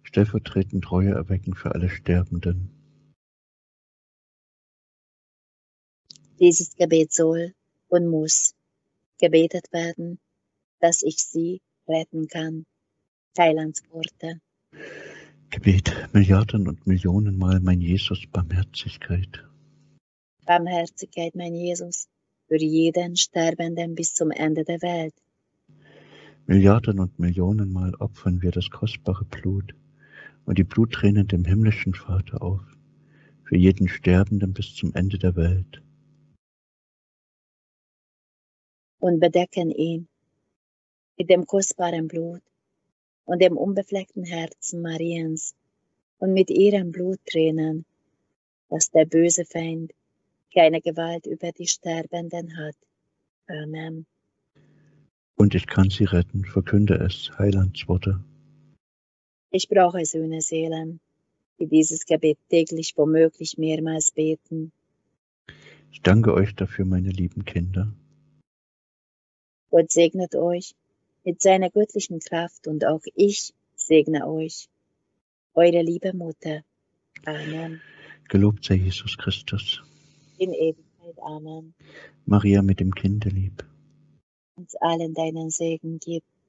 stellvertretend Reue erwecken für alle Sterbenden. Dieses Gebet soll und muss gebetet werden, dass ich sie retten kann. Heilandsworte. Gebet Milliarden und Millionenmal, mein Jesus, Barmherzigkeit. Barmherzigkeit, mein Jesus, für jeden Sterbenden bis zum Ende der Welt. Milliarden und Millionenmal opfern wir das kostbare Blut und die Bluttränen dem himmlischen Vater auf, für jeden Sterbenden bis zum Ende der Welt. Und bedecken ihn mit dem kostbaren Blut und dem unbefleckten Herzen Mariens und mit ihren Bluttränen, dass der böse Feind keine Gewalt über die Sterbenden hat. Amen. Und ich kann sie retten, verkünde es, Heilandsworte. Ich brauche Sühneseelen, die dieses Gebet täglich womöglich mehrmals beten. Ich danke euch dafür, meine lieben Kinder. Gott segnet euch mit seiner göttlichen Kraft und auch ich segne euch, eure liebe Mutter. Amen. Gelobt sei Jesus Christus. In Ewigkeit. Amen. Maria mit dem Kinde lieb. Uns allen deinen Segen gib.